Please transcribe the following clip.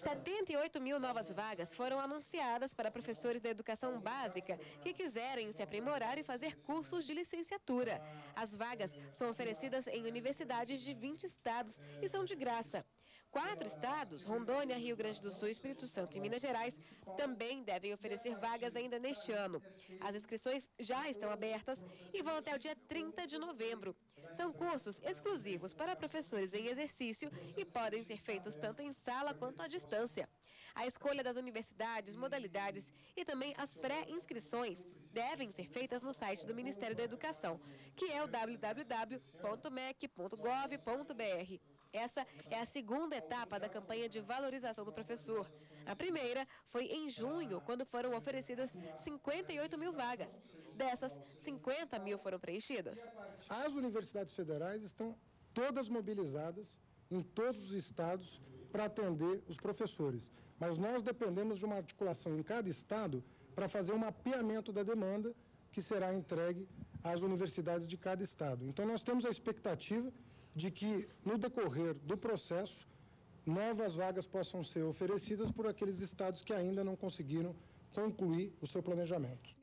78 mil novas vagas foram anunciadas para professores da educação básica que quiserem se aprimorar e fazer cursos de licenciatura. As vagas são oferecidas em universidades de 20 estados e são de graça. 4 estados, Rondônia, Rio Grande do Sul, Espírito Santo e Minas Gerais, também devem oferecer vagas ainda neste ano. As inscrições já estão abertas e vão até o dia 30 de novembro. São cursos exclusivos para professores em exercício e podem ser feitos tanto em sala quanto à distância. A escolha das universidades, modalidades e também as pré-inscrições devem ser feitas no site do Ministério da Educação, que é o www.mec.gov.br. Essa é a segunda etapa da campanha de valorização do professor. A primeira foi em junho, quando foram oferecidas 58 mil vagas. Dessas, 50 mil foram preenchidas. As universidades federais estão todas mobilizadas em todos os estados para atender os professores. Mas nós dependemos de uma articulação em cada estado para fazer um mapeamento da demanda que será entregue às universidades de cada estado. Então, nós temos a expectativa de que, no decorrer do processo, novas vagas possam ser oferecidas por aqueles estados que ainda não conseguiram concluir o seu planejamento.